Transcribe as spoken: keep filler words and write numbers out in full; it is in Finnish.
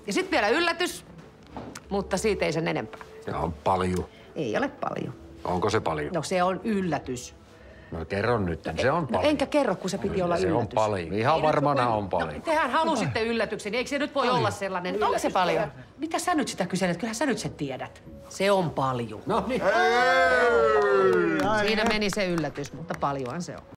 Ja sitten vielä yllätys, mutta siitä ei sen enempää. Se on paljon. Ei ole paljon. Onko se paljon? No se on yllätys. No kerro nyt, se on No paljon. enkä kerro, kun se piti Kyllä olla se yllätys. on paljon. Ihan varmana on paljon. No, tehän halusitte yllätyksen, eikö se nyt voi olla sellainen yllätys? Onko se paljon? Mitä sä nyt sitä kyselet? Kyllähän sä nyt sen tiedät. Se on paljon. No niin. Siinä meni se yllätys, mutta paljonhan se on.